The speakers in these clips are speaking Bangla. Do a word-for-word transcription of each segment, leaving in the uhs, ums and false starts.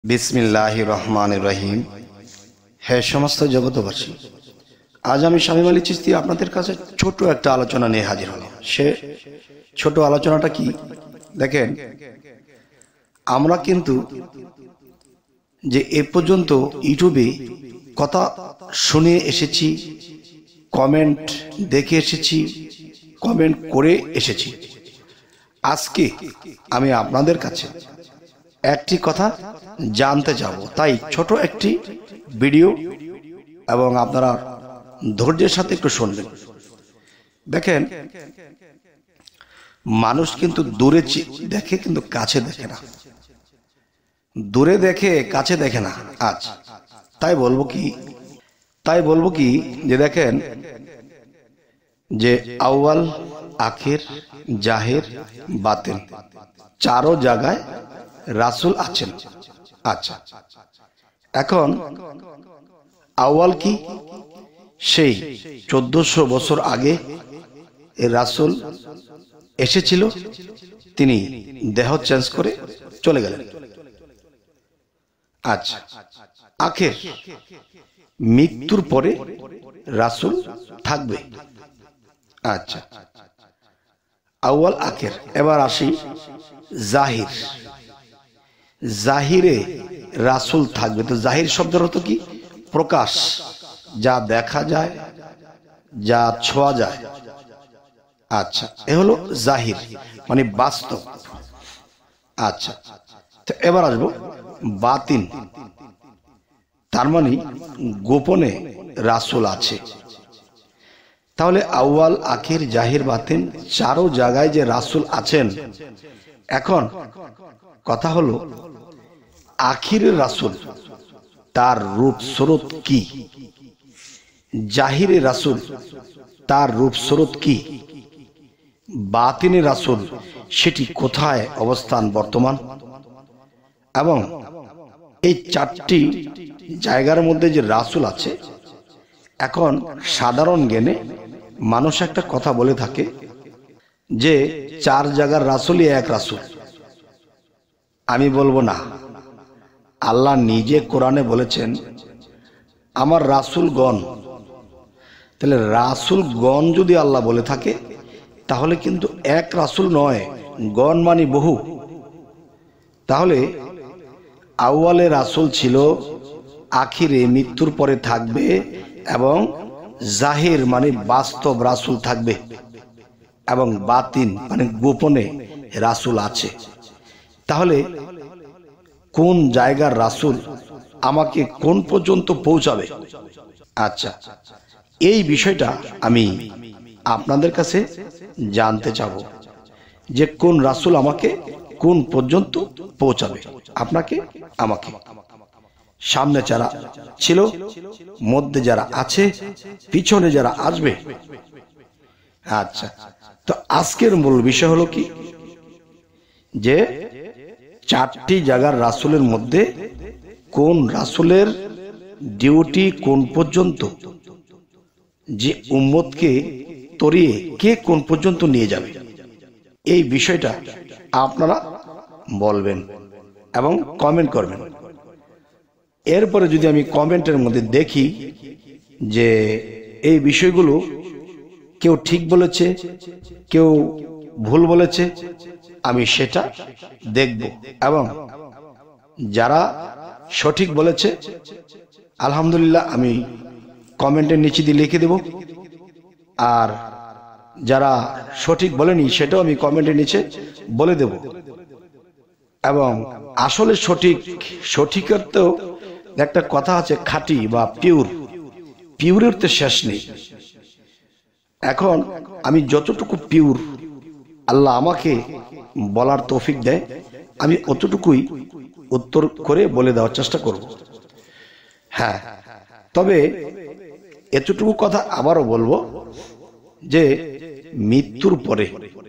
बिस्मिल्लाहिर रहमानिर रहीम। हे समस्त जगतबासी, आज आमी शामीम आली चिस्ती आपनादेर काछे छोटो एकटा आलोचना निये हाजिर हलाम। से छोटो आलोचनाटा कि देखें, आमरा किन्तु जे ए पर्यन्त यूट्यूबे कथा शुने एसेछि, कमेंट देखे एसेछि, कमेंट करे एसेछि। आजके आमी आपनादेर काछे একটি কথা জানতে যাব, তাই ছোট একটি ভিডিও এবং আপনারা ধৈর্যের সাথে একটু শুনবেন। দেখেন, মানুষ কিন্তু দূরে দেখে কিন্তু কাছে দেখে না, দূরে দেখে কাছে দেখে না। আজ তাই বলবো কি তাই বলবো কি যে দেখেন, যে আউয়াল, আখির, জাহির, বাতিন চারো জায়গায় রাসূল আছেন। আচ্ছা, এখন আউয়াল কি? সেই চোদ্দশো বছর আগে রাসূল এসেছিল, তিনি দেহ চেঞ্জ করে চলে গেলেন। আচ্ছা, আখির মৃত্যুর পরে রাসূল থাকবে। আচ্ছা, আউয়াল, আখির। এবার আসি জাহির। জাহিরে রাসূল থাকবে। তো জাহির শব্দের অর্থ কি? প্রকাশ, যা দেখা যায়, যা ছোঁয়া যায়। আচ্ছা, এ হলো জাহির, মানে বাস্তব। আচ্ছা, তো এবার আসবো বাতিন, তার মানে গোপনে রাসূল আছে। তাহলে আউয়াল, আখির, জাহির, বাতিন চারো জায়গায় যে রাসূল আছেন। এখন কথা হলো, আখিরের রাসূল তার রূপ স্বরূপ কি? জাহিরের রাসূল তার রূপ স্বরূপ কি? বাতিনের রাসূল সেটি কোথায় অবস্থান বর্তমান? এবং এই চারটি জায়গার মধ্যে যে রাসূল আছে, এখন সাধারণ জ্ঞানে মানুষ একটা কথা বলে থাকে যে চার জায়গার রাসূলই এক রাসূল। আমি বলবো না, আল্লাহ নিজে কোরআনে বলেছেন আমার রাসূলগণ। তাহলে রাসূলগণ যদি আল্লাহ বলে থাকে, তাহলে কিন্তু এক রাসূল নয়, গণ মানে বহু। তাহলে আউয়ালে রাসূল ছিল, আখিরে মৃত্যুর পরে থাকবে, এবং জাহির মানে বাস্তব রাসূল থাকবে, এবং বাতিন মানে গোপনে রাসূল আছে। তাহলে কোন জায়গার রাসূল আমাকে কোন পর্যন্ত পৌঁছাবে? আচ্ছা, এই বিষয়টা আমি আপনাদের কাছে জানতে চাবো, যে কোন রাসূল আমাকে কোন পর্যন্ত পৌঁছাবে, আপনাকে আমাকে। সামনে যারা ছিল, মধ্যে যারা আছে, পিছনে যারা আসবে। আচ্ছা, তো আজকের মূল বিষয় হলো কি, যে চারটি জায়গার রাসূলের মধ্যে কোন রাসূলের ডিউটি কোন পর্যন্ত, যে উম্মতকে তরিয়ে কে কোন পর্যন্ত নিয়ে যাবে, এই বিষয়টা আপনারা বলবেন এবং কমেন্ট করবেন। এরপরে যদি আমি কমেন্টের মধ্যে দেখি যে এই বিষয়গুলো কেউ ঠিক বলেছে, কেউ ভুল বলেছে, আমি সেটা দেখব, এবং যারা সঠিক বলেছে আলহামদুলিল্লাহ আমি কমেন্টের নিচে দিয়ে লিখে দেব, আর যারা সঠিক বলেনি সেটাও আমি কমেন্টের নিচে বলে দেব। এবং আসলে সঠিক সঠিকের তো একটা কথা আছে, খাঁটি বা পিওর, পিওরের তো শেষ নেই। এখন আমি যতটুকু পিওর আল্লাহ আমাকে বলার তৌফিক দেয়, আমি অতটুকুই উত্তর করে বলে দেওয়ার চেষ্টা করব। হ্যাঁ, তবে এতটুকু কথা আবারও বলবো, যে মৃত্যুর পরে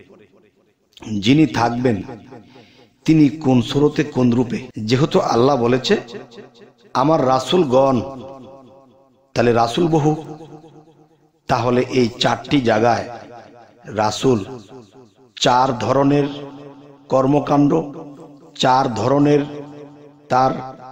যিনি থাকবেন তিনি কোন সুরতে কোন রূপে, যেহেতু আল্লাহ বলেছে আমার রাসূলগণ, তাহলে রাসূল বহু। তাহলে এই চারটি জায়গায় রাসূল চার ধরনের কর্মকাণ্ড, চার ধরনের তার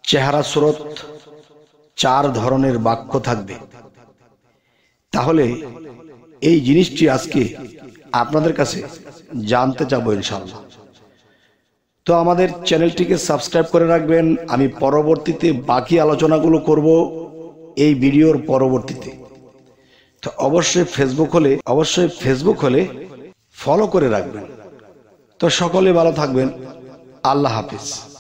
চেহারা সুরত চার ধরনের বাক্য থাকবে। তাহলে এই জিনিসটি আজকে আপনাদের কাছে জানতে চাবো ইনশাআল্লাহ। তো আমাদের চ্যানেলটিকে সাবস্ক্রাইব করে রাখবেন। আমি পরবর্তীতে বাকি আলোচনাগুলো করব এই ভিডিওর পরবর্তীতে। তো অবশ্যই ফেসবুক হলে অবশ্যই ফেসবুক হলে ফলো করে রাখবেন। তো সকলে ভালো থাকবেন। আল্লাহ হাফিজ।